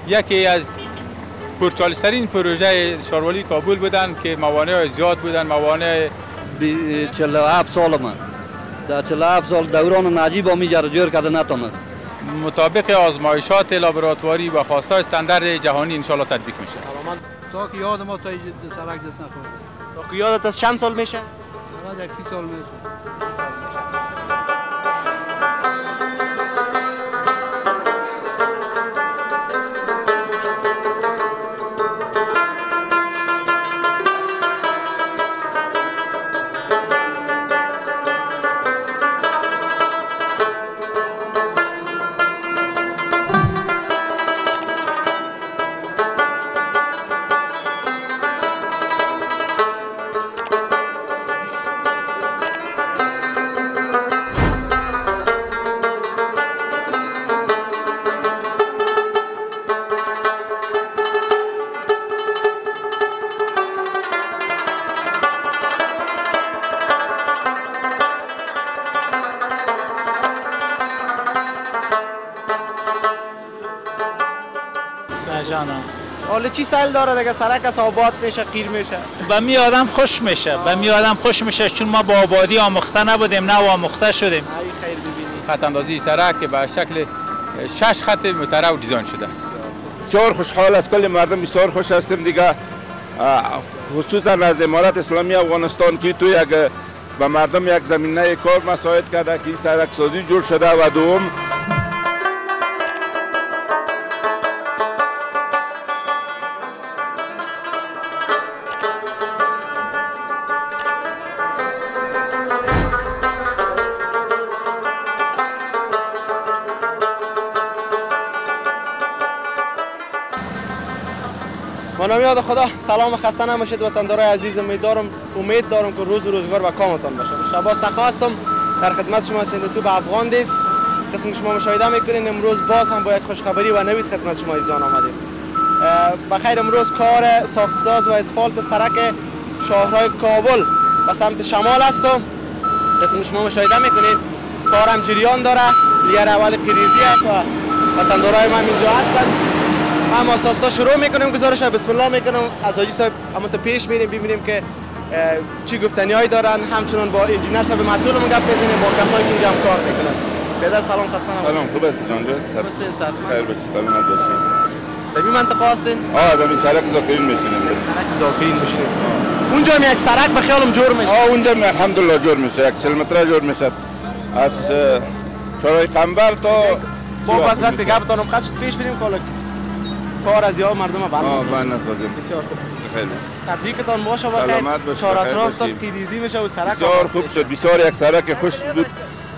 یکی از پرچالش‌ترین پروژه شاروالی کابل بودن که موانع زیاد بودن. موانع 47 سال من در 47 سال دوران نجیب آمیجر جور کرده نتونست. مطابق آزمایشات لابراتواری و خواستهای استاندارد جهانی انشالله تطبیق میشه. سلامت. تا که یاد ما تا سرک دست نخورده. تا که یادت از چند سال میشه؟ حالا یک 30 سال میشه. 30 سال میشه. حالا چی سایل داره دیگه سرک از آباد میشه قیر میشه؟ به می آدم خوش میشه. به می آدم خوش میشه چون ما با آبادی آموخته نبودیم نه آموخته شدیم. ای خیر ببینید. خط اندازی سرک که به شکل 6 خط متراو دیزاین شده. بسیار خوشحال از کل مردم بسیار خوش هستیم دیگه، خصوصا از امارت اسلامی افغانستان که تو یک به مردم یک زمینه کار مساعد کرده که این سرک سازی جور شده و دوم به نام یاد خدا. سلام و خسته نباشید وطندارای عزیز. امید دارم که روز و روزگار و کامتان باشه. شباز سخا هستم در خدمت شما سندتوب افغان دیس. قسم شما مشاهده میکنین امروز باز هم با یک خوشخبری و نوید خدمت شما ایزان آمدیم. بخیر امروز کار ساختساز و اسفالت سرک شاهراه کابل به سمت شمال است و قسم شما مشاهده میکنین کار هم جریان داره. لیر اول قریزی است و وطندارای من اینجا هستند. ما اساسا شروع میکنیم گزارش بسم الله میکنم از حاجی صاحب اما تا پیش میریم ببینیم که چی گفتنیایی دارن، همچنان با انجینر صاحب مسئولمون گپ بزنیم با کسایی که اینجا کار میکنن. پدر سلام خسته نباشید. سلام خوب هستی جان دوست؟ خوبین سر خیر باشی سلامت باشی. در این منطقه هستین؟ در سرک زاکرین میشینیم. سرک زاکرین میشینیم. اونجا هم یک سرک به خیالم جور میشه. اونجا هم الحمدلله جور میشه، یک 40 متر جور میشه از چرای قنبر تا با حضرت گپ دارم قصد پیش بریم کار از یا مردم بند نسازیم. بسیار خوب. خیلی تبریکتان باشه بخیر. سلامت باشید. چهار اطراف تا پیریزی میشه و سرک بسیار خوب شد. بسیار یک سرک خوش بود.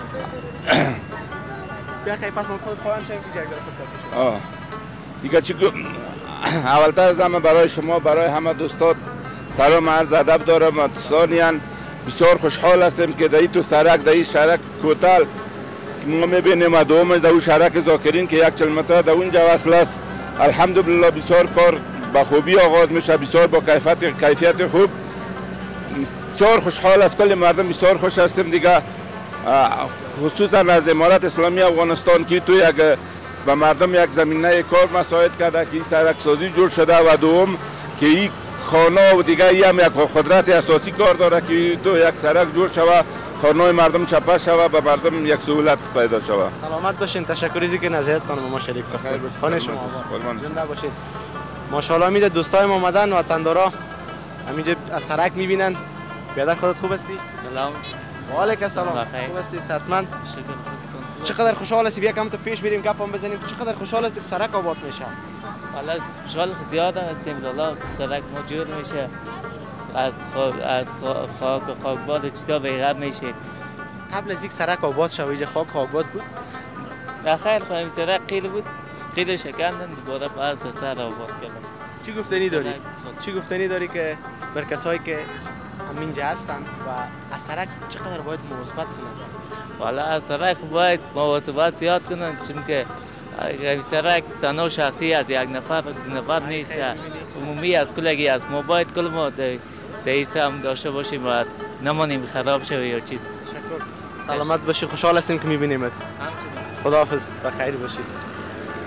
بیا خیلی پس ما پایان شیم که یک ذره فرصت دیگه چی اولتر از همه برای شما برای همه دوستان سلام عرض ادب دارم. ثانیاً بسیار خوشحال هستیم که در تو سرک در این سرک کوتل ما میبینیم دومش در اون سرک زاکرین که یک 40 متر در اونجا وصل است. الحمدلله بسیار کار با خوبی آغاز میشه، بسیار با کیفیت خوب. بسیار خوشحال از کل مردم بسیار خوش هستیم دیگه، خصوصا از امارت اسلامی افغانستان که تو یک به مردم یک زمینه کار مساعد کرده که این سرک سازی جور شده و دوم که این خانه و دیگه ای هم یک قدرت اساسی کار داره که تو یک سرک جور شود، خانه مردم چپه شود و مردم یک سهولت پیدا شود. سلامت باشین. تشکری که نظارت کنم ما شریک ساختید. خانه شما زنده باشید. ماشاءالله میجا دوستای ما اومدن و تندارا همینجا از سرک میبینن. بیادر خودت خوب هستی؟ سلام. و علیک السلام. خوب هستی؟ صحتمند؟ چقدر خوشحال هستی؟ بیا کم تا پیش بریم گپم بزنیم. چقدر خوشحال هستی که سرک آباد میشه؟ والا خوشحال زیاد هستیم والله سرک ما جور میشه. از خاک خاکباد چیزا بیغر میشه. قبل از یک سرک آباد شوه اینجا خاک آباد بود؟ بخیر خواهیم سرک قیل بود، قیل شکندن دوباره پس سر آباد کردن. چی گفتنی داری؟ چی گفتنی داری که بر کسایی که همینجا هستن و از سرک چقدر باید مواظبت کنن؟ والا از سرک باید مواظبت زیاد کنن چون که سرک تنها شخصی از یک نفر دو نفر نیست، عمومی از کلگی از ما باید کل ما دیسه هم داشته باشیم و نمانیم خراب شوه یا چیز. سلامت باشی. خوشحال هستیم که میبینیمت. خداحافظ. بخیر باشید.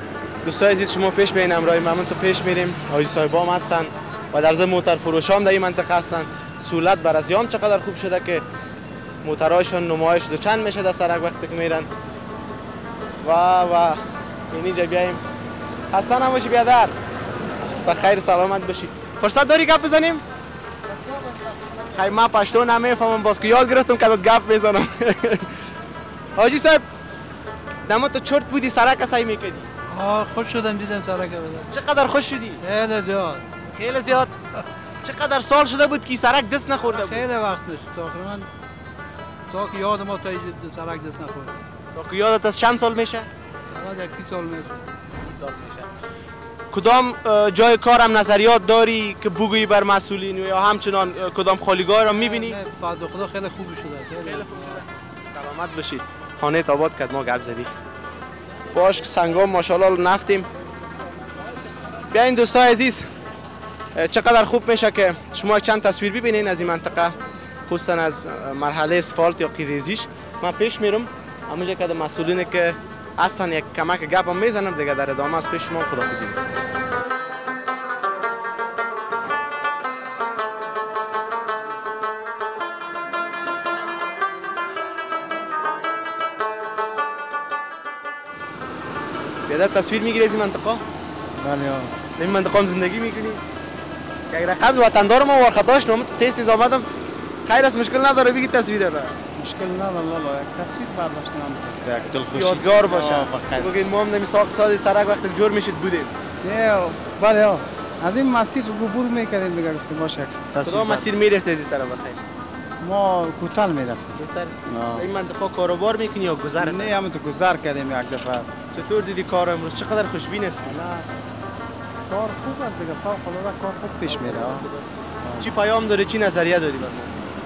دوستای عزیز شما پیش بین امرای من تو پیش میریم. حاجی صاحبام هستن و در ضمن موتر فروشام در این منطقه هستن. سهولت بر از یام چقدر خوب شده که موترهایشون نمایش دو چند میشه در سرک وقتی که میرن و اینجا بیایم. خسته نباشی بیادر، و خیر سلامت باشی. فرصت داری گپ بزنیم؟ خیر من پشتو نمیفهمم، باز که یاد گرفتم که گپ بزنم. حاجی صاحب دما تو چرت بودی سرک سعی میکردی؟ خوش شدم دیدم سرک بدم. چقدر خوش شدی؟ خیلی زیاد. خیلی زیاد. چقدر سال شده بود که سرک دست نخورده بود؟ خیلی وقت نشد. تقریبا تا که یاد ما تا سرک دست نخورده. تا که یادت از چند سال میشه؟ تقریبا 30 سال میشه. 30 سال میشه. کدام جای کارم نظریات داری که بگویی بر مسئولین یا همچنان کدام خالیگاه را میبینی؟ نه فضل خدا خیلی خوب شده. خیلی خوب شده. سلامت باشید. خانه آباد کرد ما گپ زدی. باش که سنگام ماشاءالله نفتیم. بیاین دوستای عزیز، چقدر خوب میشه که شما چند تصویر ببینین از این منطقه، خصوصا از مرحله اسفالت یا قیریزیش. من پیش میرم همونجا که مسئولینه که اصلا یک کمک گپم میزنم دیگه. در ادامه از پیش شما خداحافظی. بیادر تصویر میگیری از این منطقه؟ بله. در این منطقه هم زندگی میکنی؟ که اگر قبل وطندار ما ورخطاش نامه تو تیست آمدم، خیر است مشکل نداره بگی تصویر را. مشکل نداره لالا، یک تصویر برداشتم یک دلخوشی یادگار باشه. بگید ما هم نمی ساخت سرک وقتی جور میشد بودیم. نه بله از این مسیر عبور میکردیم دیگه، گفتیم باشه تصویر. کدام مسیر میرفت از این طرف بخیر؟ ما کوتال میرفتیم. کوتال. این منطقه کاروبار میکنی یا گذر؟ نه همون تو گذر کردیم یک دفعه. چطور دیدی کار امروز؟ چقدر خوشبین است؟ کار خوب است دیگه، فوق العاده کار خوب پیش میره. چی پیام داره، چی نظریه داری بر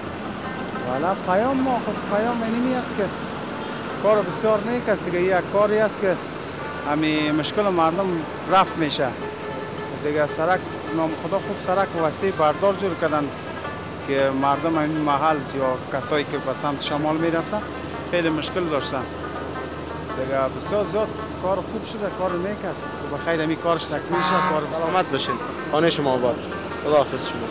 ما؟ والا پیام ما خب پیام اینمی است که کار بسیار نیک است دیگه. یک کاری است که همین مشکل مردم رفع میشه دیگه. سرک نام خدا خوب سرک وسیع بردار جور کردن که مردم این محل یا کسایی که به سمت شمال میرفتن خیلی مشکل داشتن دیگه. بسیار زیاد کار خوب شده، کار نیک است که بخیر همین کارش تکمیل شه. کار سلامت باشین. خانه شما آباد. خداحافظ شما.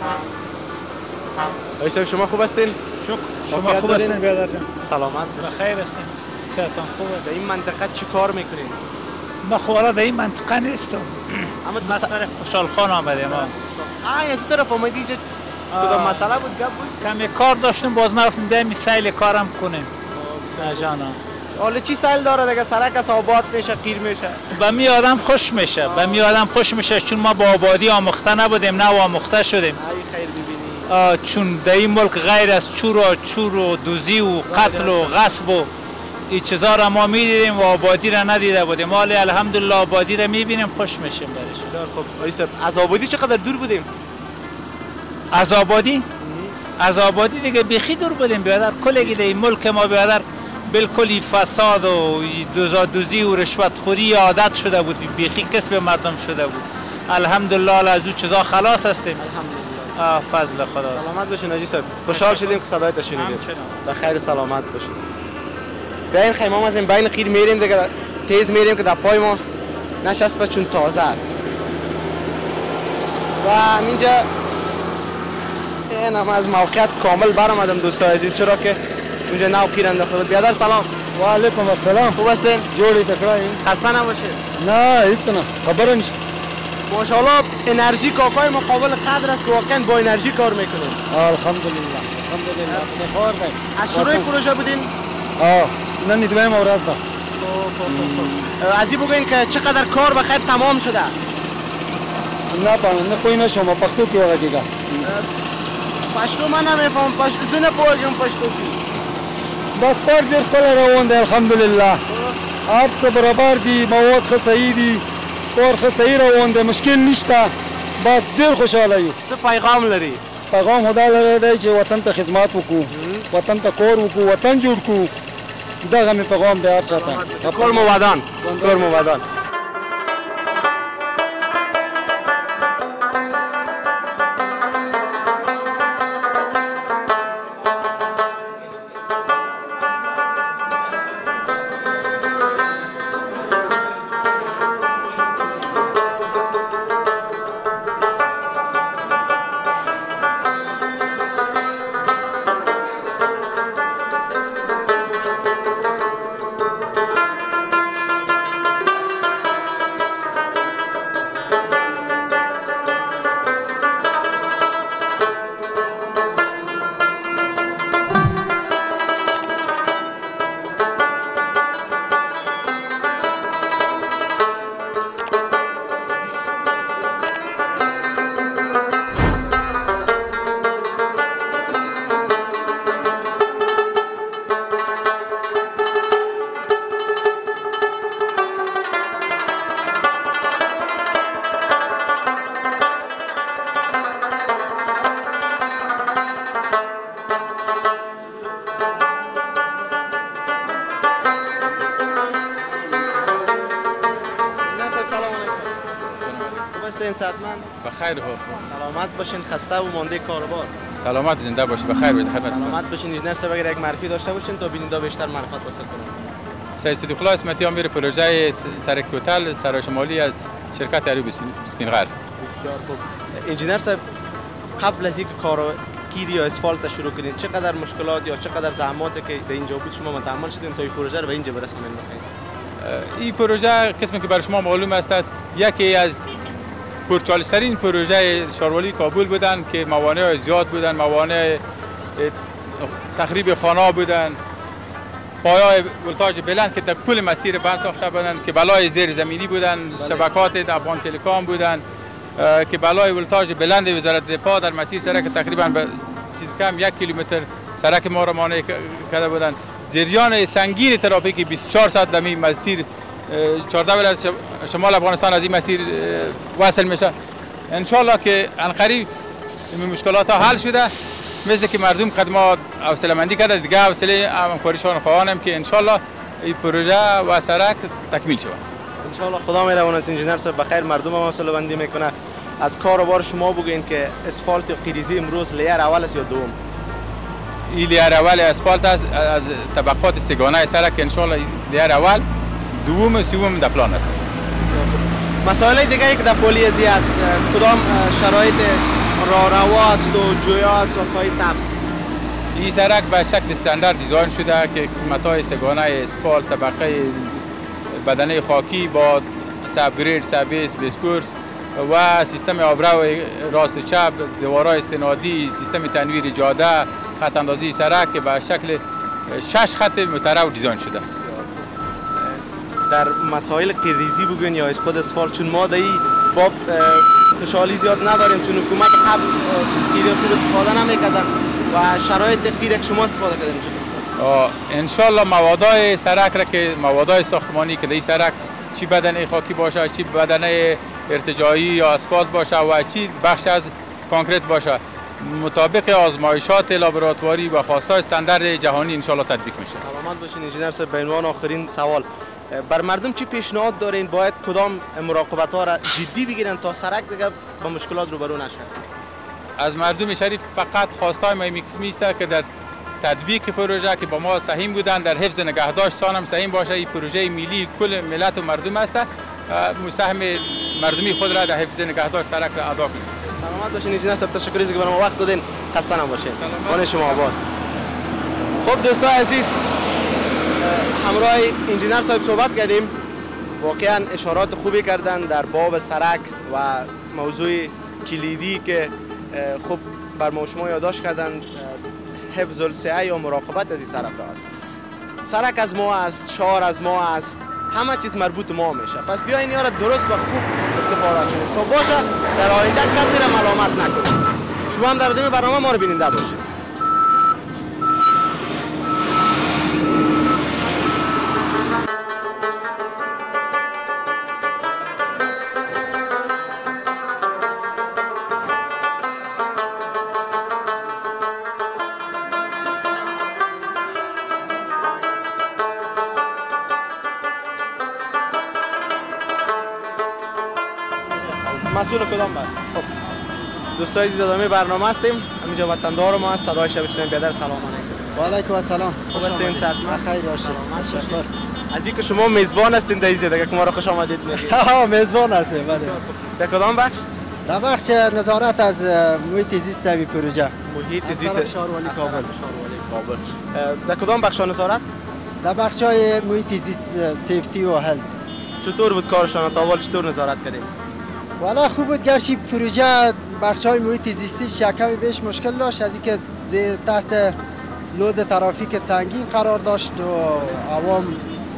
آقای صاحب شما خوب هستین؟ شما خوب هستین بیادر جان؟ سلامت باشین. بخیر هستین. صحتان خوب است. در این منطقه چی کار میکنین؟ ما خب در این منطقه نیستم. اما از طرف خوشحال خان آمدیم. از طرف آمدی اینجا کدام مسئله بود گپ بود؟ کمی کار داشتیم باز ما رفتیم بیایم سیل کارم کنیم. جانا. حالا چی سیل داره دیگه؟ سرک از آباد میشه، قیر میشه. به می آدم خوش میشه. به می آدم خوش میشه چون ما با آبادی آموخته نبودیم، نه آموخته شدیم. ای خیر ببینی. چون در این ملک غیر از چور و دوزی و قتل و غصب و این چیزا را ما میدیدیم و آبادی را ندیده بودیم. حالا الحمدلله آبادی را میبینیم، خوش میشیم برش. بسیار خوب. آقای صاحب از آبادی چقدر دور بودیم؟ از آبادی؟ از آبادی دیگه بیخی دور بودیم بیادر. کلگی در این ملک ما بیادر بالکل فساد و دوزی و رشوتخوری عادت شده بود، بیخی کسب مردم شده بود. الحمدلله از اون چیزا خلاص هستیم. الحمدلله. فضل خداست. سلامت باشین حاجی صاحب. خوشحال شدیم که صدایت شنیدیم. به خیر سلامت باشین. بیاین خیمام از این بین خیر میریم دیگه، تیز میریم که در پای ما نشسته چون تازه است. و اینجا اینم از موقعیت کامل برآمدم دوستای عزیز، چرا که اونجا نو قیر انداخته بود. بیادر سلام. و علیکم السلام. خوب هستین؟ جوری تکرارین؟ خسته نباشید. نه هیچ نه، خبر نیست. ماشاءالله انرژی کاکای مقابل قدر است که واقعا با انرژی کار میکنین. الحمدلله. الحمدلله. بخیر باشین. از شروع پروژه بودین؟ نه دویم اورز ده. از این بگوین که چقدر کار بخیر تمام شده؟ نه پوی نشم پختو کی وقت دیگه. پشتو من نمیفهم، پشتو زنه پوگم پشتو کی. بس کار دیر کل روان ده الحمدلله. هر څه برابر دي، مواد ښه صحیح دي، کار ښه صحیح روان ده، مشکل نشته. بس ډیر خوشاله یو. څه پیغام لري؟ پیغام خدا لري دی چې وطن ته خدمت وکړو، وطن ته کار وکړو، وطن جوړ کړو. دغه مې پیغام دی هر چا ته. کار مو ودان. کار مو ودان. هستین صحتمند؟ بخیر خوب. سلامت باشین، خسته و مانده کاروبار. سلامت زنده باشی، بخیر باشید خدمت. سلامت باشین. انجینر صاحب اگر یک معرفی داشته باشین تا بیننده بیشتر معرفت حاصل کنن. سید صدیق الله اسمتی امیر پروژه سرک کوتل سرای شمالی از شرکت عروب سپینغر. بسیار خوب. انجینر صاحب قبل از اینکه کار گیری یا اسفالت شروع کنید چقدر مشکلات یا چقدر زحماتی که در اینجا بود شما متحمل شدین تا این پروژه رو به اینجا برسونید؟ این پروژه قسمی که برای شما معلوم است یکی از پرچالش‌ترین پروژه شاروالی کابل بودن که موانع زیاد بودن، موانع تخریب خانه بودن، پایه‌های ولتاژ بلند که در کل مسیر بند ساخته بودن که بلای زیر زمینی بودن، شبکات افغان تلکام بودن که بلای ولتاژ بلند وزارت دفاع در مسیر سرک تقریبا به چیز کم 1 کیلومتر سرک ما را مانع کرده بودن. جریان سنگین ترافیکی 24 ساعت در این مسیر 14 ولایت شمال افغانستان از این مسیر وصل میشه. ان شاء الله که انقریب این مشکلات ها حل شده، مثل که مردم خدمات حوصله مندی کرده دیگه حوصله همکاریشان خواهانم که ان شاء الله این پروژه و سرک تکمیل شود. ان شاء الله خدا میرونه است. انجینر صاحب بخیر مردم هم حوصله بندی میکنه. از کاروبار شما بگین که اسفالت و قیریزی امروز لیر اول است یا دوم؟ این لیر اول اسفالت است از طبقات سگانه سرک ان شاء الله لیر اول، دوم و سوم در پلان است. مسائل دیگه که در پولیزی است کدام شرایط راهرو است و جویا است و سایه سبز؟ این سرک به شکل استاندارد دیزاین شده که قسمت‌های سگانه اسفالت طبقه بدنه خاکی با سبگرید، سبیس، بیسکورس و سیستم آبرو راست و چپ، دیوارهای استنادی، سیستم تنویر جاده، خط اندازی سرک که به شکل 6 خط مترو دیزاین شده. در مسائل قیریزی بگوین یا از خود اسفالت، چون ما در این باب خوشحالی زیاد نداریم چون حکومت قبل قیر خوب استفاده نمیکردن و شرایط قیر شما استفاده کردن چه قسم است؟ ان شاء الله موادهای سرک را که موادهای ساختمانی که در این سرک چی بدنه خاکی باشه، چی بدنه ارتجاعی یا اسفالت باشه و چی بخش از کانکریت باشه، مطابق آزمایشات لابراتواری و خواستهای استاندارد جهانی ان شاء الله تطبیق میشه. سلامت باشین انجینر صاحب. به عنوان آخرین سوال بر مردم چی پیشنهاد دارین باید کدام مراقبت ها را جدی بگیرن تا سرک دیگه با مشکلات روبرو نشه؟ از مردم شریف فقط خواستای ما میکسمی است که در تطبیق پروژه که با ما سهیم بودن در حفظ نگهداشت سانم سهیم باشه. این پروژه ملی کل ملت و مردم است، مساهم مردمی خود را در حفظ نگهداشت سرک را ادا کنید. سلامت باشین انجینر صاحب، تشکر از اینکه برام وقت دادین. خسته نباشین. خانه شما آباد. خب دوستان عزیز، همراه انجینر صاحب صحبت کردیم. واقعا اشارات خوبی کردن در باب سرک و موضوع کلیدی که خوب بر ما شما یادداشت کردن، حفظ الصحه یا مراقبت از این سرک است. سرک از ما است، شهر از ما است، همه چیز مربوط ما میشه. پس بیاین اینا را درست و خوب استفاده کنید تا باشه در آینده کسی را ملامت نکنید. شما هم در ادامه برنامه ما رو بیننده باشید. مسئول کدام بر؟ خب دوستای عزیز ادامه برنامه هستیم. همینجا وطندار ما هست، صدای شب شنویم. بیادر سلام علیکم. و علیکم السلام. خوب هستین؟ خیر باشید. تشکر. از اینکه شما میزبان هستین در اینجا دیگه که ما را خوش آمدید میگید. میزبان هستیم. بله. در کدام بخش؟ در بخش نظارت از محیط زیست این پروژه. محیط زیست شاروالی کابل. در کدام بخش نظارت؟ در بخش‌های محیط زیست، سیفتی و هلت. چطور بود کارشان؟ تا حال چطور نظارت کردیم؟ والا خوب بود. گرچه پروژه بخش‌های محیط زیستی شکمی بهش مشکل داشت، از اینکه تحت لود ترافیک سنگین قرار داشت و عوام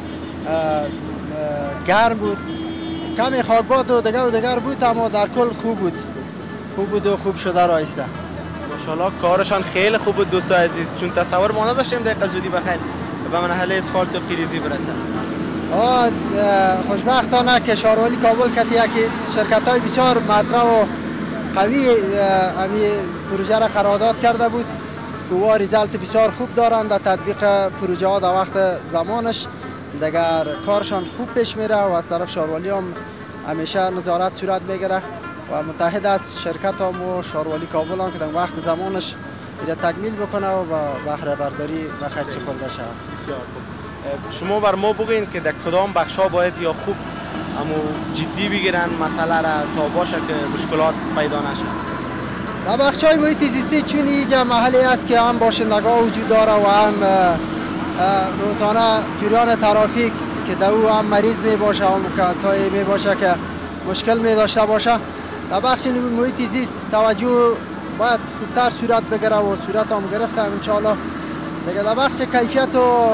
گرم بود، کمی خاکباد و دیگر بود، اما در کل خوب بود و خوب شده رایسته. ماشاءالله کارشان خیلی خوب بود دوستای عزیز، چون تصور ما نداشتیم در زودی بخیر به مرحله اسفالت و قیریزی برسه. خوشبختانه که شاروالی کابل کتی که شرکت‌های بسیار مطرح و قوی امی پروژه را قرارداد کرده بود که و ریزالت بسیار خوب دارند در تطبیق پروژه ها در وقت زمانش. دیگر کارشان خوب پیش میره و از طرف شاروالی هم همیشه نظارت صورت میگیره. و متحد است شرکت هم و شاروالی کابل هم که در وقت زمانش ایره تکمیل بکنه و بهره برداری و خرج سپرده شود. بسیار خوب. شما بر ما بگین که در کدام بخشا باید یا خوب اما جدی بگیرن مسئله را تا باشه که مشکلات پیدا نشه. در بخشای محیط زیستی چون اینجا محلی است که هم باشندگان وجود داره و هم روزانه جریان ترافیک که در او هم مریض می باشه هم کسایی می باشه که مشکل می داشته باشه. در بخش محیط زیست توجه باید خوبتر صورت بگیره و صورت هم گرفته انشاءالله. دیگه در بخش کیفیت و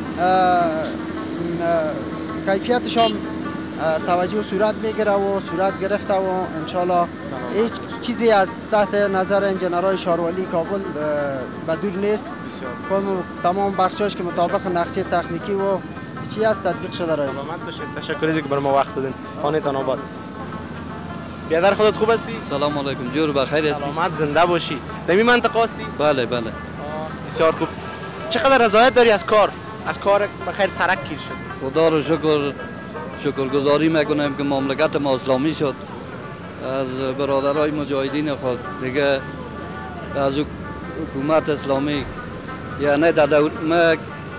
کیفیتش هم توجه صورت میگیره و صورت گرفته و انشاءالله هیچ چیزی از تحت نظر انجینرهای شاروالی کابل بدور نیست. تمام بخشاش که مطابق نقشه تکنیکی و چی است تطبیق شده رئیس. سلامت باشید. تشکر از که بر ما وقت دادین. خانه‌تان آباد. بیادر خودت خوب هستی؟ سلام علیکم. جور بخیر هستی؟ سلامت زنده باشی. در این منطقه هستی؟ بله بله. بسیار خوب. چقدر رضایت داری از کار؟ از کار بخیر سرک گیر شد. خدا رو شکرگزاری میکنم که مملکت ما اسلامی شد. از برادرای مجاهدین خود دیگه از حکومت اسلامی یعنی در دور ما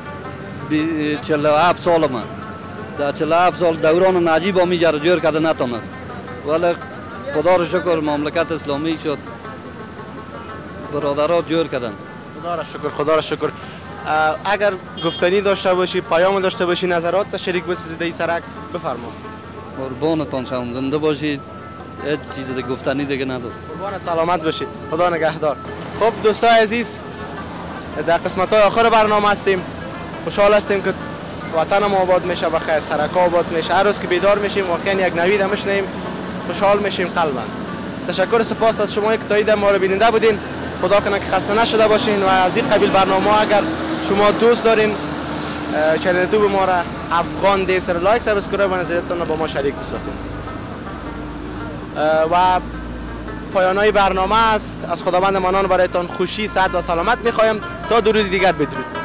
47 سال من در 47 سال دوران نجیب آمی جر جور کرده نتونست ولی خدا رو شکر مملکت اسلامی شد برادرها جور کردن. خدا را شکر. اگر گفتنی داشته باشی پیام داشته باشی نظرات تا شریک بسازی در این سرک بفرما. قربانتان شما زنده باشید. هیچ چیز دیگه گفتنی دیگه ندارم. قربانت سلامت باشید. خدا نگهدار. خب دوستای عزیز در قسمت های آخر برنامه هستیم. خوشحال هستیم که وطن ما آباد میشه و خیر سرک آباد میشه. هر روز که بیدار میشیم واقعا یک نوید میشنیم خوشحال میشیم قلبا. تشکر سپاس از شما که تا این ما رو بیننده بودین. خدا کنه که خسته نشده باشین و از این قبیل برنامه اگر شما دوست دارین چنل یوتیوب ما را افغان دیس را لایک سابسکرایب و نظریتتون را با ما شریک بسازین. و پایانای برنامه است. از خداوند منان برایتان خوشی، صحت و سلامت میخوایم تا درود دیگر بدرود.